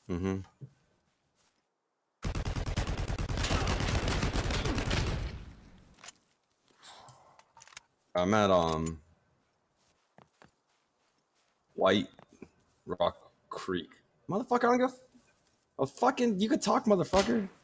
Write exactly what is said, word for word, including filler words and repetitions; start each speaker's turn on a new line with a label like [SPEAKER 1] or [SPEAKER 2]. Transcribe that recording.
[SPEAKER 1] Mm-hmm. I'm at um White Rock Creek. Motherfucker, I don't give a fucking you could talk, motherfucker.